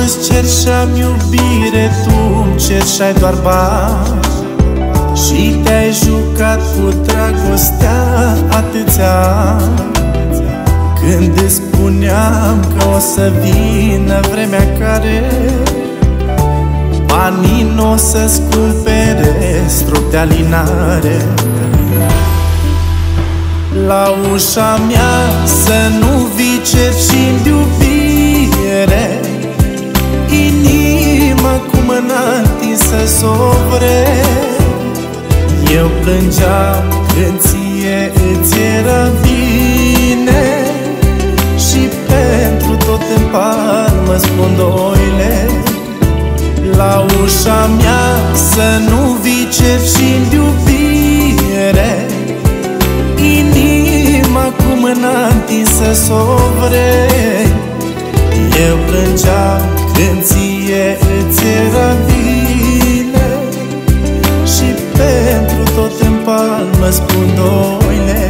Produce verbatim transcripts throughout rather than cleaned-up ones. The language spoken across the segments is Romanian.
îți cerșeam iubire, tu-mi cerșeai doar bani. Și te-ai jucat cu dragostea atâția ani, când îți spuneam că o să vină vremea care banii n-o să-ți cumpere strop de alinare. La ușa mea să nu vii cerșind iubire, inima cu mâna întinsă s-o vrei. Eu plângeam când ție îți era bine, și pentru tot în palmă-ți pun doile. La ușa mea să nu vii cerșind iubire, inima cu mâna întinsă s-o vrei. Eu plângeam când ție îți era bine, și pentru tot în palmă-ți pun doile.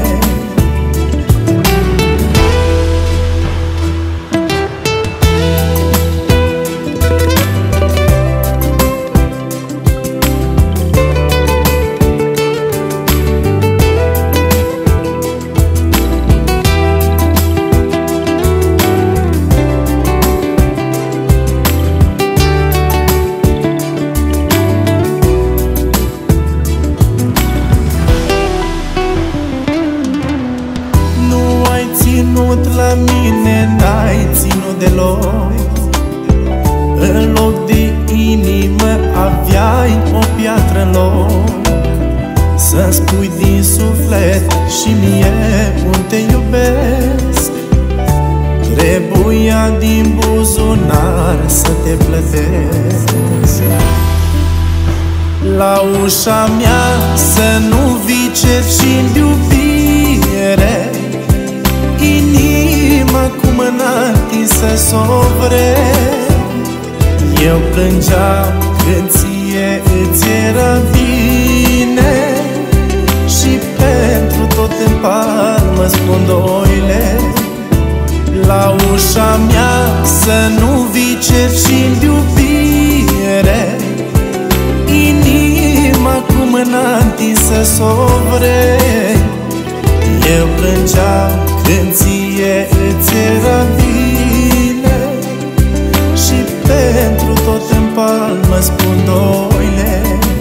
La mine n-ai ținut deloc, în loc de inimă aveai o piatră în loc. Să-mi spui din suflet și mie cum te iubesc, trebuia din buzunar să te plătesc. La ușa mea să nu vii cerșind iubire, inima cu mâna întinsă s-o vrei. Eu plângeam când ție îți era bine, și pentru tot în palmă-ți pun doile. La ușa mea să nu vii cerșind iubire, inima cu mâna întinsă s-o vrei. Eu plângeam când ție îți era bine, și pentru tot în palmă-ți pun doile.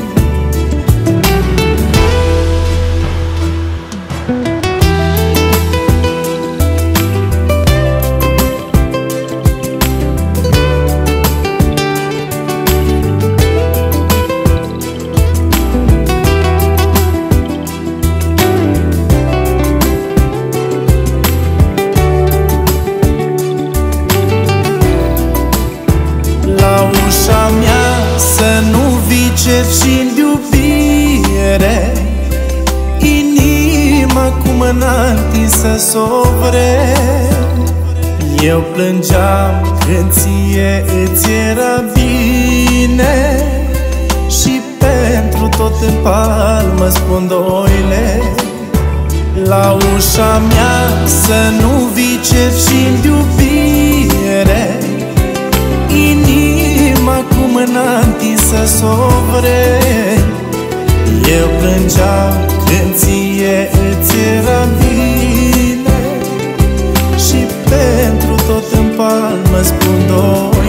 Ușa mea să nu vii cerșind iubire, inima cu mâna întinsă s-o vrei. Eu plângeam când ție îți era bine, și pentru tot în palmă-ți pun doile. La ușa mea să nu vii cerșind iubire, inima cu mâna întinsă s-o vrei. Eu plângeam când ție îți era bine, și pentru tot în palmă-ți pun doile.